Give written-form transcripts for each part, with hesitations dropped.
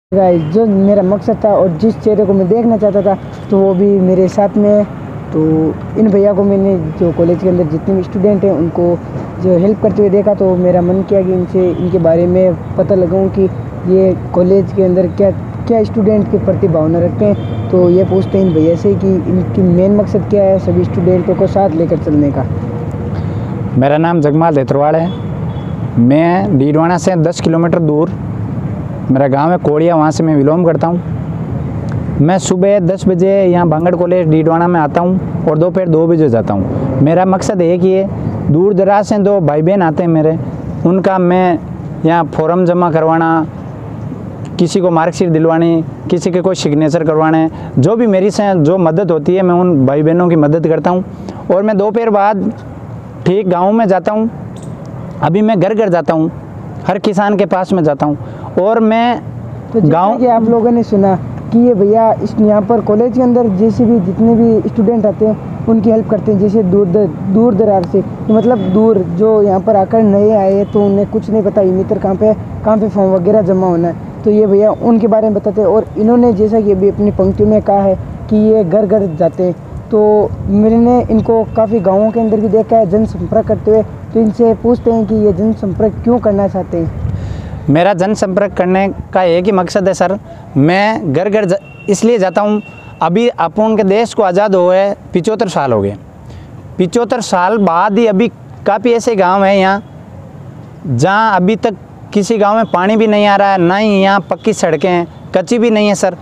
Guys, जो मेरा मकसद था और जिस चेहरे को मैं देखना चाहता था तो वो भी मेरे साथ में है। तो इन भैया को मैंने जो कॉलेज के अंदर जितने भी स्टूडेंट हैं उनको जो हेल्प करते हुए देखा तो मेरा मन किया कि इनसे इनके बारे में पता लगाऊं कि ये कॉलेज के अंदर क्या क्या स्टूडेंट के प्रति भावना रखते हैं। तो ये पूछते हैं इन भैया से कि इनकी मेन मकसद क्या है सभी स्टूडेंटों को साथ लेकर चलने का। मेरा नाम जगमाल देतरवाड़ है। मैं डीडवाना से 10 किलोमीटर दूर मेरा गांव है कोड़िया, वहाँ से मैं बिलोंग करता हूँ। मैं सुबह 10 बजे यहाँ बांगड़ कॉलेज डीडवाना में आता हूँ और दोपहर 2 बजे जाता हूँ। मेरा मकसद एक ही है, दूर दराज से दो भाई बहन आते हैं मेरे, उनका मैं यहाँ फॉर्म जमा करवाना, किसी को मार्कशीट दिलवानी, किसी के कोई सिग्नेचर करवाने, जो भी मेरी से जो मदद होती है मैं उन भाई बहनों की मदद करता हूँ। और मैं दोपहर बाद ठीक गाँव में जाता हूँ। अभी मैं घर घर जाता हूँ, हर किसान के पास में जाता हूँ और मैं तो गाँव के आप लोगों ने सुना कि ये भैया इस यहाँ पर कॉलेज के अंदर जैसे भी जितने भी स्टूडेंट आते हैं उनकी हेल्प करते हैं। जैसे दूर दरार से मतलब दूर जो यहाँ पर आकर नए आए हैं तो उन्हें कुछ नहीं पता मित्र कहाँ पे फॉर्म वगैरह जमा होना है, तो ये भैया उनके बारे में बताते हैं। और इन्होंने जैसा कि अभी अपनी पंक्तियों में कहा है कि ये घर घर जाते हैं, तो मैंने इनको काफ़ी गाँवों के अंदर भी देखा है जनसंपर्क करते हुए। तो इनसे पूछते हैं कि ये जनसंपर्क क्यों करना चाहते हैं। मेरा जनसंपर्क करने का एक ही मकसद है सर, मैं घर घर इसलिए जाता हूँ। अभी अपन के देश को आज़ाद हुए 75 साल हो गए। 75 साल बाद ही अभी काफ़ी ऐसे गांव हैं यहाँ जहाँ अभी तक किसी गांव में पानी भी नहीं आ रहा है, ना ही यहाँ पक्की सड़कें हैं, कच्ची भी नहीं है सर।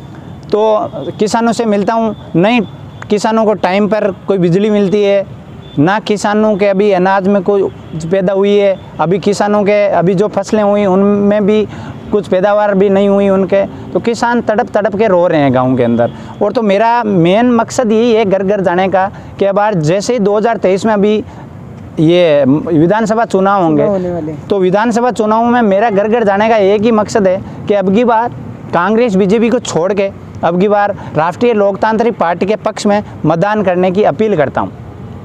तो किसानों से मिलता हूँ, नहीं किसानों को टाइम पर कोई बिजली मिलती है, ना किसानों के अभी अनाज में कोई पैदा हुई है, अभी किसानों के अभी जो फसलें हुई उनमें भी कुछ पैदावार भी नहीं हुई उनके। तो किसान तड़प तड़प के रो रहे हैं गांव के अंदर। और तो मेरा मेन मकसद यही है घर घर जाने का कि अब जैसे ही 2023 में अभी ये विधानसभा चुनाव होंगे तो विधानसभा चुनाव में मेरा घर घर जाने का एक ही मकसद है कि अब की बार कांग्रेस बीजेपी को छोड़ के अब की बार राष्ट्रीय लोकतांत्रिक पार्टी के पक्ष में मतदान करने की अपील करता हूँ।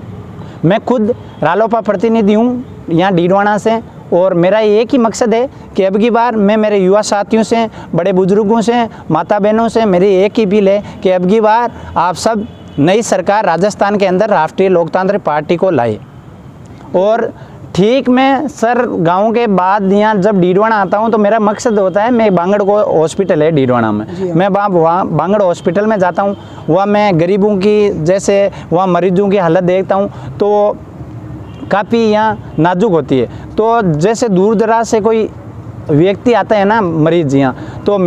मैं खुद रालोपा प्रतिनिधि हूँ यहाँ डीडवाना से और मेरा एक ही मकसद है कि अब की बार मैं मेरे युवा साथियों से, बड़े बुजुर्गों से, माता बहनों से मेरी एक ही अपील है कि अब की बार आप सब नई सरकार राजस्थान के अंदर राष्ट्रीय लोकतांत्रिक पार्टी को लाए। और ठीक मैं सर गांव के बाद यहाँ जब डीडवाना आता हूँ तो मेरा मकसद होता है, मैं बांगड़ को हॉस्पिटल है डीडवाना में, मैं वहाँ बांगड़ हॉस्पिटल में जाता हूँ। वहाँ मैं गरीबों की जैसे वहाँ मरीजों की हालत देखता हूँ तो काफ़ी यहाँ नाजुक होती है। तो जैसे दूर दराज से कोई व्यक्ति आता है ना मरीज यहाँ, तो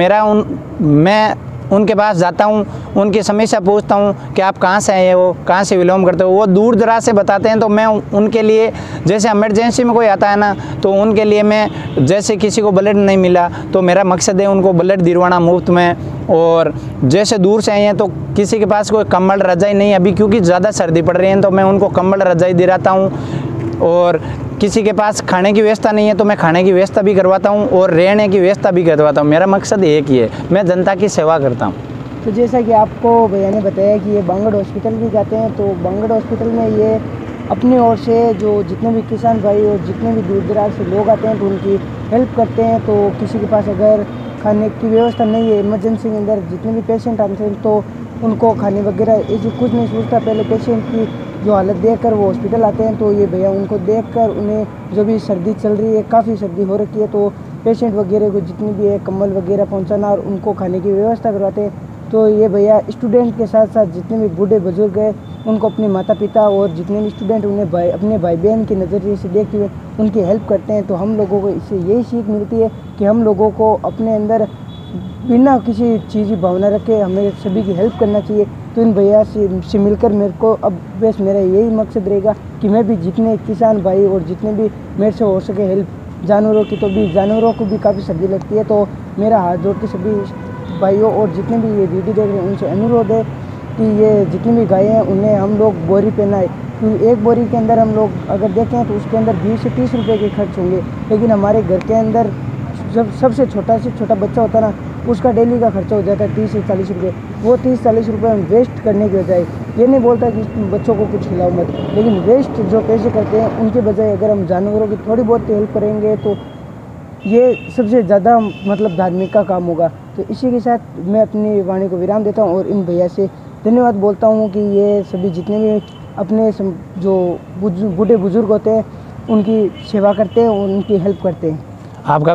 मैं उनके पास जाता हूँ, उनकी समस्या पूछता हूँ कि आप कहाँ से आए हो, कहाँ से बिलोंग करते हो। वो दूर दराज से बताते हैं तो मैं उनके लिए जैसे इमरजेंसी में कोई आता है ना तो उनके लिए मैं जैसे किसी को ब्लड नहीं मिला तो मेरा मकसद है उनको ब्लड दिलवाना मुफ्त में। और जैसे दूर से आए हैं तो किसी के पास कोई कंबल रजाई नहीं, अभी क्योंकि ज़्यादा सर्दी पड़ रही है तो मैं उनको कंबल रजाई दिलाता हूँ। और किसी के पास खाने की व्यवस्था नहीं है तो मैं खाने की व्यवस्था भी करवाता हूँ और रहने की व्यवस्था भी करवाता हूँ। मेरा मकसद एक ही है, मैं जनता की सेवा करता हूँ। तो जैसा कि आपको भैया ने बताया कि ये बांगड़ हॉस्पिटल भी जाते हैं, तो बांगड़ हॉस्पिटल में ये अपनी ओर से जो जितने भी किसान भाई और जितने भी दूर दराज से लोग आते हैं तो उनकी हेल्प करते हैं। तो किसी के पास अगर खाने की व्यवस्था नहीं है, इमरजेंसी के अंदर जितने भी पेशेंट आते हैं तो उनको खाने वगैरह ऐसे कुछ नहीं सोचता, पहले पेशेंट की जो हालत देखकर वो हॉस्पिटल आते हैं। तो ये भैया उनको देखकर उन्हें जो भी सर्दी चल रही है, काफ़ी सर्दी हो रखी है, तो पेशेंट वगैरह को जितनी भी है कंबल वगैरह पहुंचाना और उनको खाने की व्यवस्था करवाते हैं। तो ये भैया स्टूडेंट के साथ साथ जितने भी बूढ़े बुजुर्ग हैं उनको अपने माता पिता और जितने भी स्टूडेंट उन्हें अपने भाई बहन के नज़रिए से देखते हुए उनकी हेल्प करते हैं। तो हम लोगों को इससे यही सीख मिलती है कि हम लोगों को अपने अंदर बिना किसी चीज़ की भावना रखे हमें सभी की हेल्प करना चाहिए। तो इन भैया से मिलकर मेरे को अब बस मेरा यही मकसद रहेगा कि मैं भी जितने किसान भाई और जितने भी मेरे से हो सके हेल्प जानवरों की, तो भी जानवरों को भी काफ़ी सर्दी लगती है। तो मेरा हाथ जोड़ के सभी भाइयों और जितने भी ये वीडियो देख रहे हैं उनसे अनुरोध है कि ये जितनी भी गायें हैं उन्हें हम लोग बोरी पहनाए। क्योंकि एक बोरी के अंदर हम लोग अगर देखें तो उसके अंदर 20 से 30 रुपये के खर्च होंगे, लेकिन हमारे घर के अंदर जब सबसे छोटा से छोटा बच्चा होता है ना उसका डेली का खर्चा हो जाता है 30 से 40 रुपये। वो 30-40 रुपये हम वेस्ट करने के बजाय, ये नहीं बोलता कि बच्चों को कुछ खिलाओ मत, लेकिन वेस्ट जो पैसे करते हैं उनके बजाय अगर हम जानवरों की थोड़ी बहुत हेल्प करेंगे तो ये सबसे ज़्यादा मतलब धार्मिक का काम होगा। तो इसी के साथ मैं अपनी वाणी को विराम देता हूँ और इन भैया से धन्यवाद बोलता हूँ कि ये सभी जितने भी अपने जो बूढ़े बुजुर्ग होते हैं उनकी सेवा करते हैं और उनकी हेल्प करते हैं। आपका